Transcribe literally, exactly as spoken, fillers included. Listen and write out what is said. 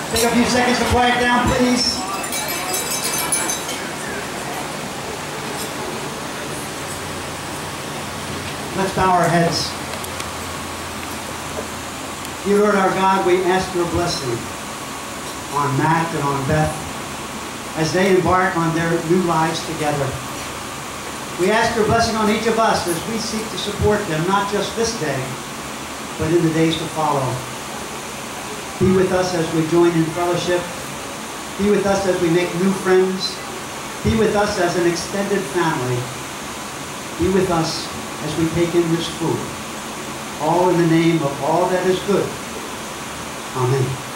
Take a few seconds to quiet down, please. Let's bow our heads. Dear Lord our God, we ask your blessing on Matt and on Beth as they embark on their new lives together. We ask your blessing on each of us as we seek to support them, not just this day, but in the days to follow. Be with us as we join in fellowship. Be with us as we make new friends. Be with us as an extended family. Be with us as we take in this food. All in the name of all that is good. Amen.